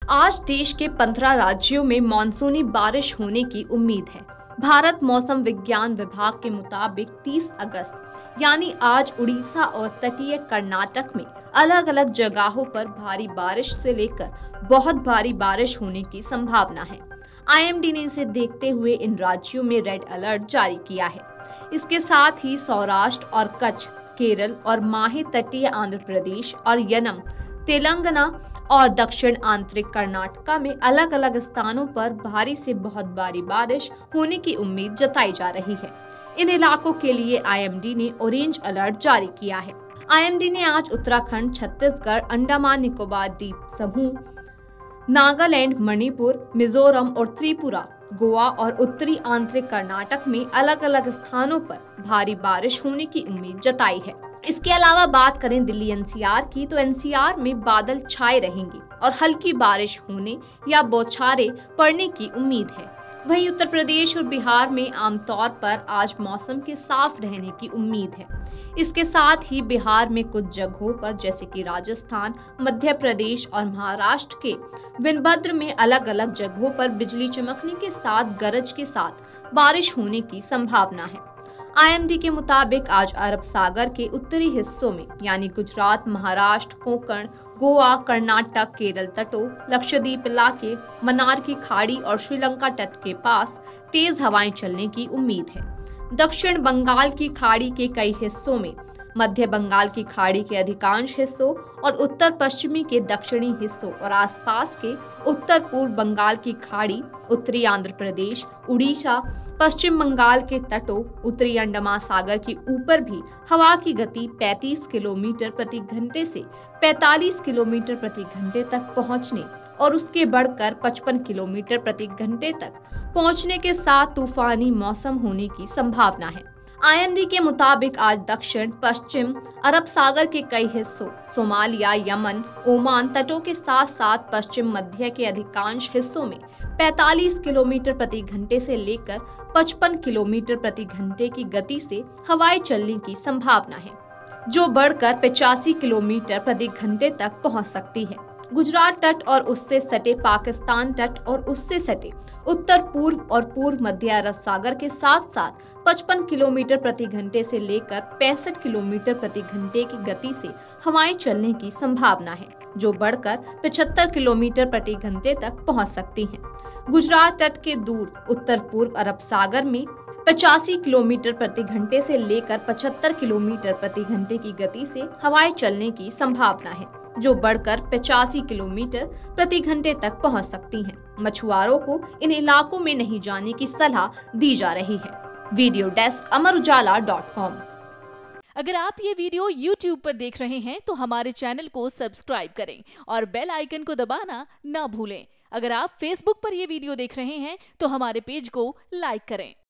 आज देश के 15 राज्यों में मानसूनी बारिश होने की उम्मीद है। भारत मौसम विज्ञान विभाग के मुताबिक 30 अगस्त यानी आज उड़ीसा और तटीय कर्नाटक में अलग अलग जगहों पर भारी बारिश से लेकर बहुत भारी बारिश होने की संभावना है। आईएमडी ने इसे देखते हुए इन राज्यों में रेड अलर्ट जारी किया है। इसके साथ ही सौराष्ट्र और कच्छ, केरल और माहे तटीय आंध्र प्रदेश और यनम तेलंगाना और दक्षिण आंतरिक कर्नाटका में अलग अलग स्थानों पर भारी से बहुत भारी बारिश होने की उम्मीद जताई जा रही है। इन इलाकों के लिए आईएमडी ने ऑरेंज अलर्ट जारी किया है। आईएमडी ने आज उत्तराखंड, छत्तीसगढ़, अंडमान निकोबार द्वीप समूह, नागालैंड, मणिपुर, मिजोरम और त्रिपुरा, गोवा और उत्तरी आंतरिक कर्नाटक में अलग अलग स्थानों पर भारी बारिश होने की उम्मीद जताई है। इसके अलावा बात करें दिल्ली एनसीआर की, तो एनसीआर में बादल छाए रहेंगे और हल्की बारिश होने या बौछारें पड़ने की उम्मीद है। वहीं उत्तर प्रदेश और बिहार में आमतौर पर आज मौसम के साफ रहने की उम्मीद है। इसके साथ ही बिहार में कुछ जगहों पर जैसे कि राजस्थान, मध्य प्रदेश और महाराष्ट्र के विनभद्र में अलग अलग जगहों पर बिजली चमकने के साथ गरज के साथ बारिश होने की संभावना है। आईएमडी के मुताबिक आज अरब सागर के उत्तरी हिस्सों में यानी गुजरात, महाराष्ट्र, कोंकण, गोवा, कर्नाटक, केरल तटों, लक्षद्वीप इलाके, मन्नार की खाड़ी और श्रीलंका तट के पास तेज हवाएं चलने की उम्मीद है। दक्षिण बंगाल की खाड़ी के कई हिस्सों में, मध्य बंगाल की खाड़ी के अधिकांश हिस्सों और उत्तर पश्चिमी के दक्षिणी हिस्सों और आसपास के उत्तर पूर्व बंगाल की खाड़ी, उत्तरी आंध्र प्रदेश, उड़ीसा, पश्चिम बंगाल के तटों, उत्तरी अंडमान सागर के ऊपर भी हवा की गति 35 किलोमीटर प्रति घंटे से 45 किलोमीटर प्रति घंटे तक पहुंचने और उसके बढ़कर 55 किलोमीटर प्रति घंटे तक पहुंचने के साथ तूफानी मौसम होने की संभावना है। आईएमडी के मुताबिक आज दक्षिण पश्चिम अरब सागर के कई हिस्सों, सोमालिया, यमन, ओमान तटों के साथ साथ पश्चिम मध्य के अधिकांश हिस्सों में 45 किलोमीटर प्रति घंटे से लेकर 55 किलोमीटर प्रति घंटे की गति से हवाएं चलने की संभावना है, जो बढ़कर 85 किलोमीटर प्रति घंटे तक पहुंच सकती है। गुजरात तट और उससे सटे पाकिस्तान तट और उससे सटे उत्तर पूर्व और पूर्व मध्य अरब सागर के साथ साथ 55 किलोमीटर प्रति घंटे से लेकर 65 किलोमीटर प्रति घंटे की गति से हवाएं चलने की संभावना है, जो बढ़कर 75 किलोमीटर प्रति घंटे तक पहुंच सकती हैं। गुजरात तट के दूर उत्तर पूर्व अरब सागर में 85 किलोमीटर प्रति घंटे से लेकर 75 किलोमीटर प्रति घंटे की गति से हवाएं चलने की संभावना है, जो बढ़कर 85 किलोमीटर प्रति घंटे तक पहुंच सकती हैं। मछुआरों को इन इलाकों में नहीं जाने की सलाह दी जा रही है। Video desk amarujala.com। अगर आप ये वीडियो YouTube पर देख रहे हैं तो हमारे चैनल को सब्सक्राइब करें और बेल आइकन को दबाना ना भूलें। अगर आप Facebook पर ये वीडियो देख रहे हैं तो हमारे पेज को लाइक करें।